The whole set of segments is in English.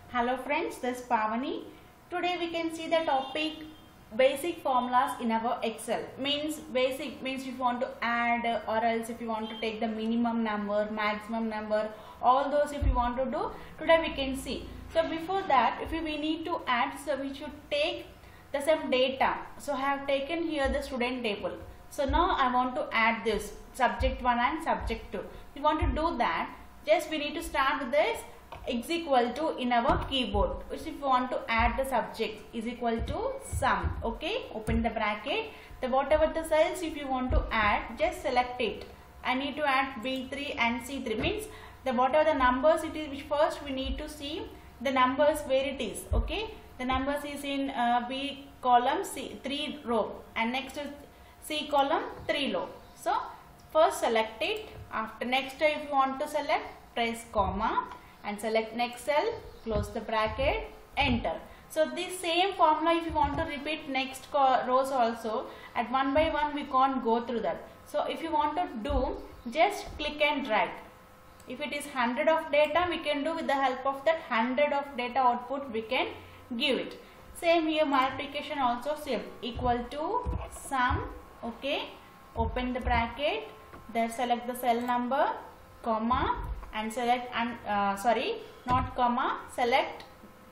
Hello friends, this is Pavani. Today we can see the topic basic formulas in our Excel. Basic means if you want to add or else if you want to take the minimum number, maximum number, all those if you want to do, today we can see. So before that, if we need to add, so we should take the some data. So I have taken here the student table. So now I want to add this subject 1 and subject 2. We want to do that, just we need to start with this is equal to in our keyboard, which if you want to add the subject is equal to sum. Okay, open the bracket, the whatever the cells if you want to add, just select it. I need to add B3 and C3, means the whatever the numbers it is, which first we need to see the numbers where it is. Okay, the numbers is in B column, C 3 row, and next is C column 3 row. So first select it. After next if you want to select, press comma and select next cell, close the bracket, enter. So this same formula if you want to repeat next rows also, at one by one we can't go through that. So if you want to do, just click and drag. If it is 100 of data, we can do with the help of that 100 of data output we can give it. Same here, multiplication also same, equal to sum. Okay, open the bracket, there select the cell number, comma, and select not comma, select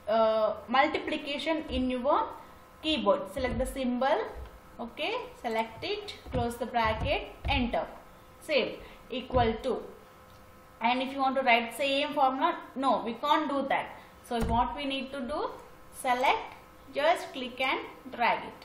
multiplication in your keyboard, select the symbol. Okay, select it, close the bracket, enter. Save, equal to. And if you want to write same formula, no, we can't do that. So what we need to do, select, just click and drag it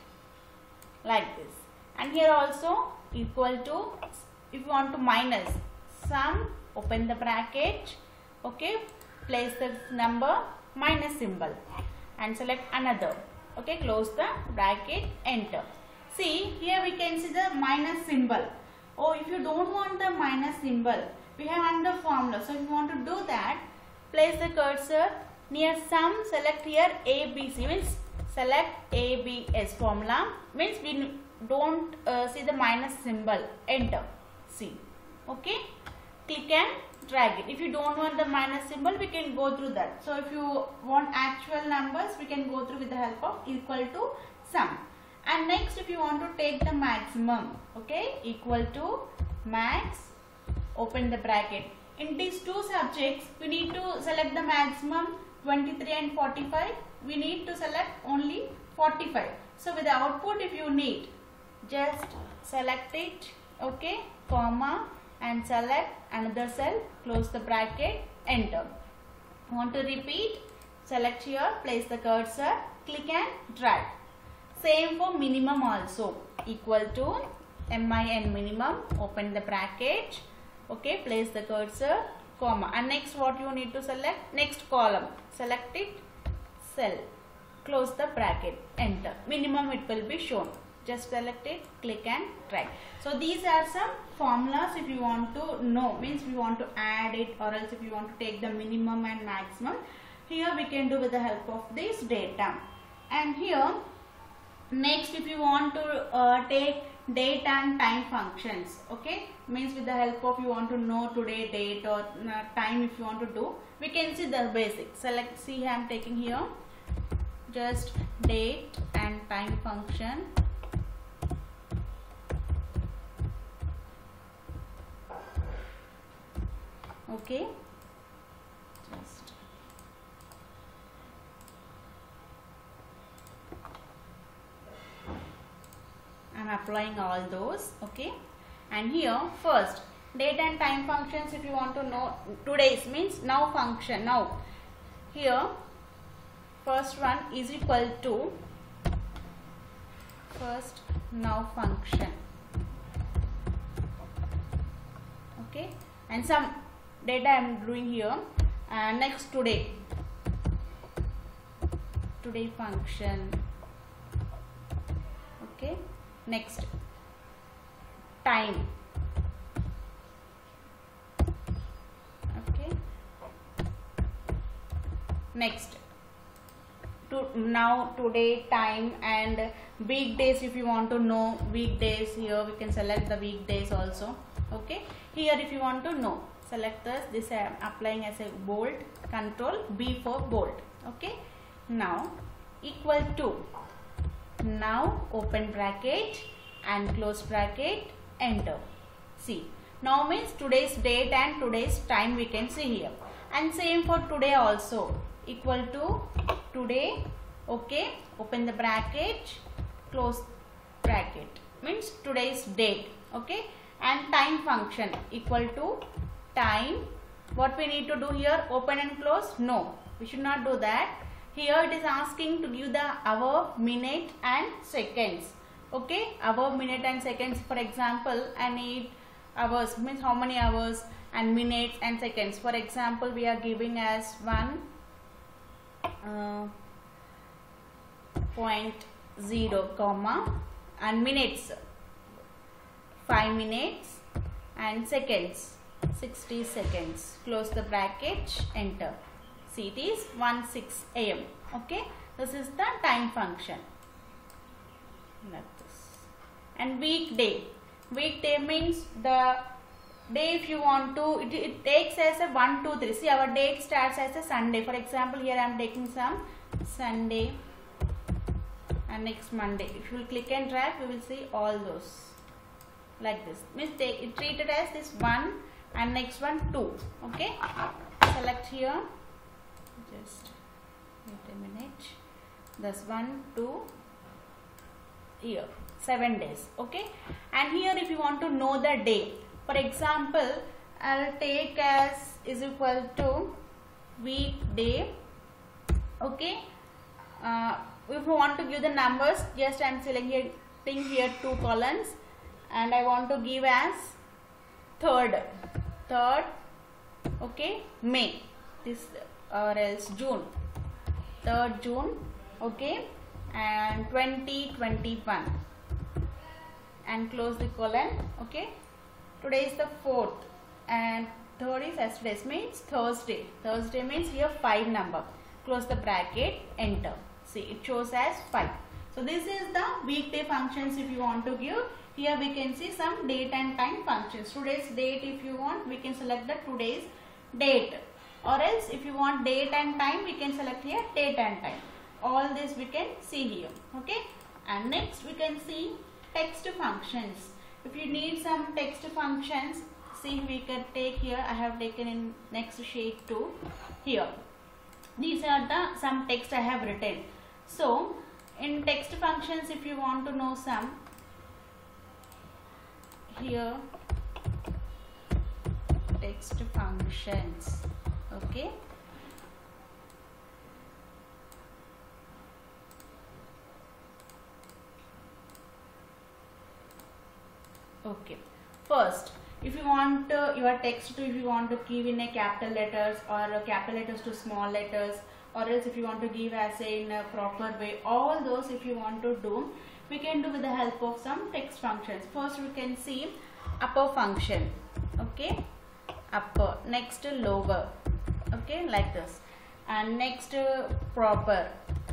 like this. And here also equal to, if you want to minus sum, open the bracket. Okay, place the number, minus symbol, and select another. Okay, close the bracket, enter. See, here we can see the minus symbol. Oh, if you don't want the minus symbol, we have another formula. So if you want to do that, place the cursor near sum, select here ABC, means select ABS formula, means we don't see the minus symbol, enter. See, okay, click and drag it. If you don't want the minus symbol, we can go through that. So if you want actual numbers, we can go through with the help of equal to sum. And next, if you want to take the maximum, okay, equal to max, open the bracket. In these two subjects, we need to select the maximum 23 and 45. We need to select only 45. So with the output, if you need, just select it, okay, comma, and select another cell, close the bracket, enter. Want to repeat, select here, place the cursor, click and drag. Same for minimum also, equal to min minimum, open the bracket, okay, place the cursor, comma, and next what you need to select, next column, select it, cell, close the bracket, enter. Minimum it will be shown. Just select it, click and drag. So these are some formulas if you want to know, means we want to add it or else if you want to take the minimum and maximum. Here we can do with the help of this data. And here next if you want to take date and time functions, okay, means with the help of you want to know today date or time if you want to do, we can see the basic. Select, see I am taking here just date and time function. Okay, just I'm applying all those. Okay, and here first date and time functions if you want to know today's, means now function. Now here first one is equal to first now function. Okay, and some data I am doing here. Next today function. Okay, next time. Okay, next now today time, and weekdays if you want to know weekdays, here we can select the weekdays also. Okay, here if you want to know, select this I am applying as a bold, control B for bold. Okay, now equal to, now open bracket and close bracket, enter. See, now means today's date and today's time we can see here, and same for today also, equal to today. Okay, open the bracket, close bracket, means today's date. Okay, and time function equal to time. What we need to do here, open and close? No, we should not do that. Here it is asking to give the hour, minute and seconds. Okay, hour, minute and seconds. For example, I need hours, means how many hours, and minutes and seconds. For example, we are giving as 1.0 comma, and minutes 5 minutes, and seconds 60 seconds. Close the bracket, enter. See, it is 16 AM. Okay, this is the time function. Like this. And weekday. Weekday means the day, if you want to, it takes as a 1, 2, 3. See, our date starts as a Sunday. For example, here I am taking some Sunday and next Monday. If you will click and drag, we will see all those. Like this. Means it treated as this 1 and next one 2. Okay. Select here. Just wait a minute. This 1, 2, here 7 days. Okay, and here if you want to know the day, for example, I'll take as is equal to weekday. Okay, if you want to give the numbers, just I'm selecting here 2 columns, and I want to give as 3rd. Okay, May, this or else June, 3rd June. Okay, and 2021, and close the colon. Okay, today is the 4th and 3rd is yesterday's, means Thursday. Thursday means here 5 number. Close the bracket, enter. See, it shows as 5. So this is the weekday functions. If you want to give, here we can see some date and time functions. Today's date, if you want, we can select the today's date, or else if you want date and time, we can select here date and time. All this we can see here. Okay, and next we can see text functions. If you need some text functions, see, we can take here. I have taken in next sheet 2 here. These are the some text I have written. So in text functions, if you want to know some, here text functions. Okay, okay, first, if you want your text to, if you want to give in a capital letters or capital letters to small letters, or else if you want to give as a in a proper way, all those if you want to do, we can do with the help of some text functions. First we can see upper function. Okay, upper, next lower. Okay, like this, and next proper.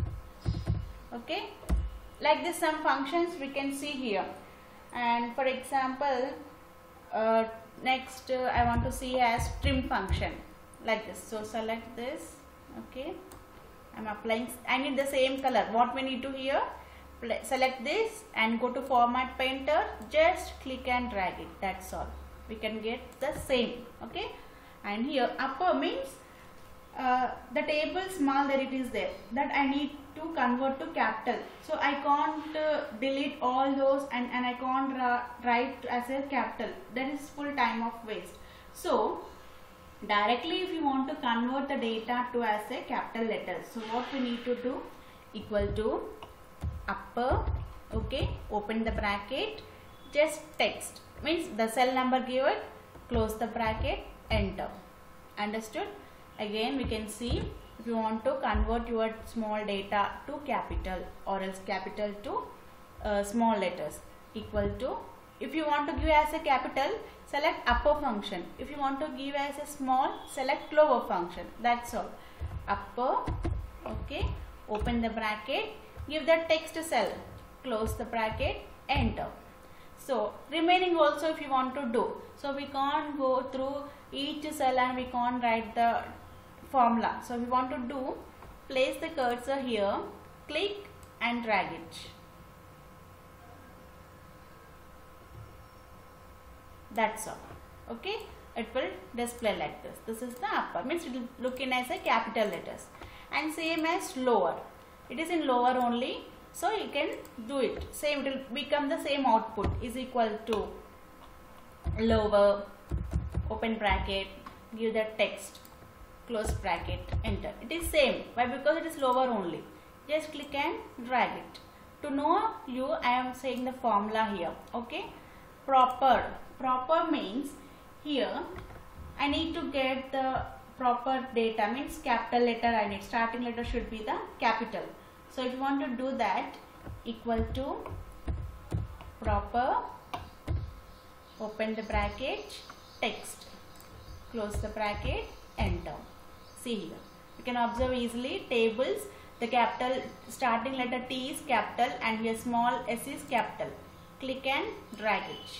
Okay, like this some functions we can see here. And for example, next I want to see as trim function, like this. So select this. Okay, I'm applying, I need the same color. What we need to here, select this and go to format painter, just click and drag it, that's all. We can get the same. Okay, and here upper means the table small, there it is there, that I need to convert to capital. So I can't delete all those and I can't write as a capital. That is full time of waste. So directly if you want to convert the data to as a capital letters, so what we need to do, equal to upper. Okay, open the bracket, just text, means the cell number given, close the bracket, enter. Understood? Again we can see, if you want to convert your small data to capital or else capital to small letters, equal to, if you want to give as a capital, select upper function. If you want to give as a small, select lower function. That's all. Upper. Okay, open the bracket, give the text cell, close the bracket, enter. So remaining also if you want to do, so we can't go through each cell and we can't write the formula. So we want to do place the cursor here, click and drag it. That's all. Okay, it will display like this. This is the upper, means it will look in as a capital letters, and same as lower. It is in lower only, so you can do it. Same, it will become the same output is equal to lower, open bracket, give the text, close bracket, enter. It is same. Why? Because it is lower only. Just click and drag it. To know you, I am saying the formula here. Okay, proper. Proper means here I need to get the proper data, means capital letter I need. Starting letter should be the capital. So if you want to do that, equal to proper, open the bracket, text, close the bracket, enter. See here, you can observe easily tables, the capital starting letter T is capital and here small s is capital. Click and drag it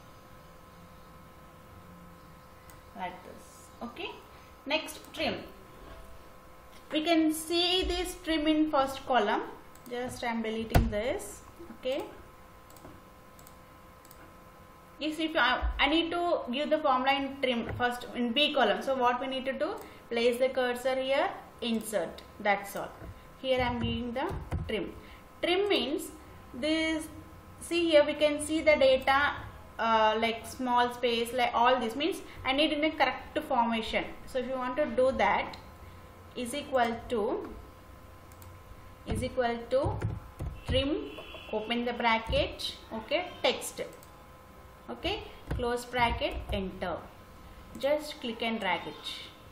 like this. Okay, next trim. We can see this trim in first column. Just I am deleting this. Okay, if I need to give the formula in trim first in B column. So what we need to do, place the cursor here, insert. That's all. Here I am giving the trim. Trim means this. See here we can see the data like small space, like all this means I need in a correct formation. So if you want to do that, is equal to trim, open the bracket, okay, text, okay, close bracket, enter. Just click and drag it.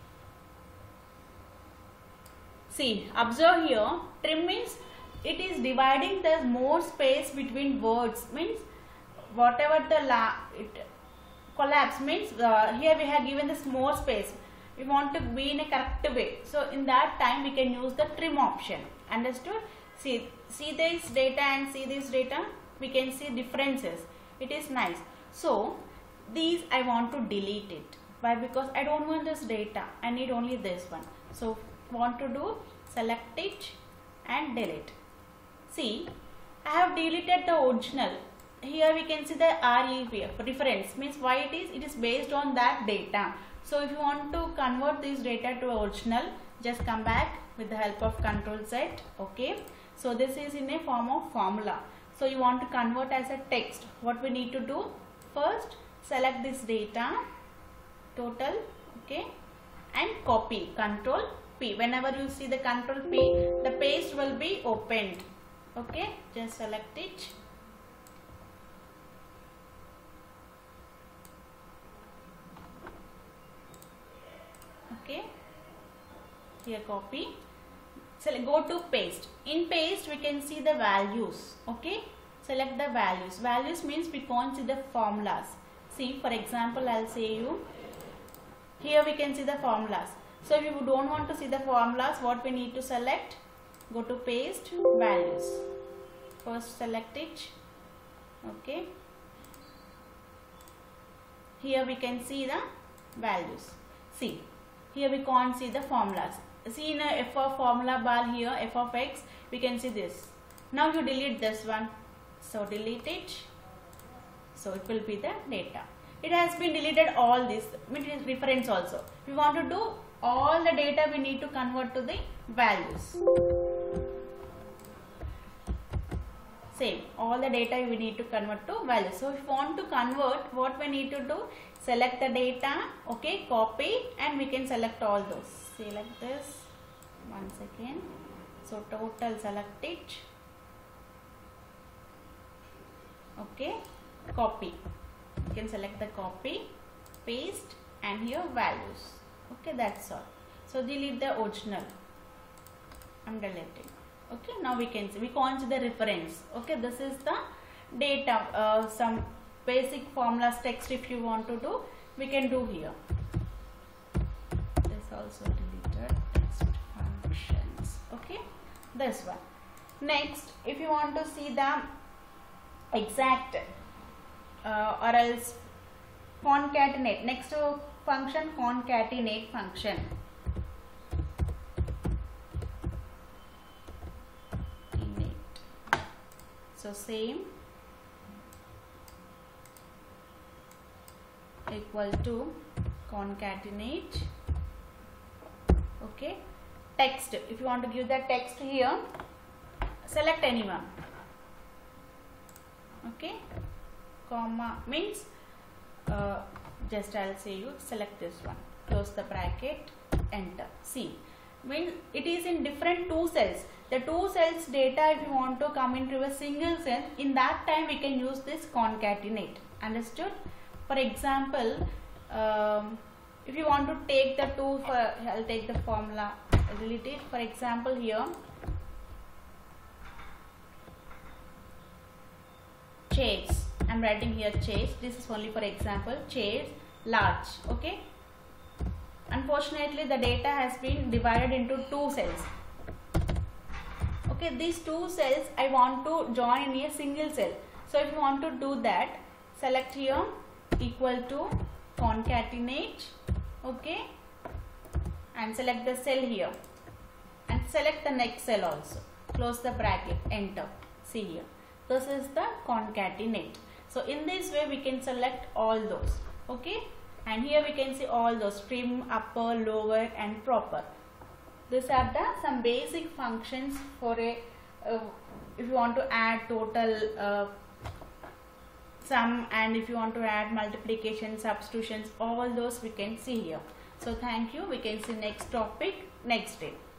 See, observe here, trim means it is dividing the more space between words, means whatever the it collapse means here we have given this more space. We want to be in a correct way, so in that time we can use the trim option. Understood? See this data and see this data, we can see differences. It is nice. So these I want to delete it. Why? Because I don't want this data, I need only this one. So want to do, select it and delete. See, I have deleted the original. Here we can see the REF, reference, means why it is based on that data. So if you want to convert this data to original, just come back with the help of Control Z. Okay, so this is in a form of formula. So you want to convert as a text. What we need to do, first select this data total, okay, and copy, Control P. Whenever you see the Control P, the paste will be opened. Okay, just select it. Okay, here copy. So go to paste. In paste we can see the values. Okay, select the values. Values means we can't see the formulas. See, for example, I'll say you. Here we can see the formulas. So if you don't want to see the formulas, what we need to select? Go to paste, values. First select it. Okay. Here we can see the values. See, here we can't see the formulas. See in a f of formula bar here, f of x, we can see this. Now you delete this one. So delete it. So it will be the data. It has been deleted all this, it is reference also. We want to do all the data, we need to convert to the values. Same, all the data we need to convert to values. So if you want to convert, what we need to do, select the data, okay, copy, and we can select all those. Select this, one second. So total, select it, okay, copy. You can select the copy, paste, and here values. Okay, that's all. So delete the original. I'm deleting. Okay, now we can see, we can't see the reference. Okay, this is the data, some basic formulas text if you want to do, we can do here. This also deleted, text functions. Okay, this one. Next, if you want to see the exact or else concatenate, next to function, concatenate function. So if you want to see the exact or else concatenate, next to function, concatenate function. Concatenate function, next to function, concatenate function. Concatenate function, next to function, concatenate function. Concatenate function, next to function, concatenate function. Concatenate function, next to function, concatenate function. Concatenate function, next to function, concatenate function. Concatenate function, next to function, concatenate function. Concatenate function, next to function, concatenate function. Concatenate function, next to function, concatenate function. Concatenate function, next to function, concatenate function. Concatenate function, next to function, concatenate function. Concatenate function, next to function, concatenate function. Concatenate function, next to function, concatenate function. Concatenate function, next to function, concatenate function. Concatenate function, next to function, concatenate function. Concatenate function, next to function, concatenate function. Concatenate function, next to function, concatenate function. Concatenate function, next to function, concatenate function. Concatenate function, next to function, concatenate function. Concatenate function, next to function, concatenate function. Concatenate function, next to function, concatenate function. So same equal to concatenate. Okay, text, if you want to give the text here, select anyone. Okay, comma means just I'll say you select this one, close the bracket, enter. See, means it is in different two cells. The two cells data, if you want to come into a single cell, in that time we can use this concatenate. Understood? For example, if you want to take the two, I'll take the formula, delete it. For example, here chairs, I'm writing here chairs. This is only for example. Chairs large. Okay. Unfortunately, the data has been divided into two cells. Okay, these two cells I want to join in a single cell. So if you want to do that, select here equal to concatenate. Okay, and select the cell here and select the next cell also. Close the bracket, enter. See here, this is the concatenate. So in this way we can select all those. Okay, and here we can see all those trim, upper, lower and proper. These are the some basic functions for a if you want to add total, sum, and if you want to add multiplication, substitutions, all those we can see here. So thank you. We can see next topic next day.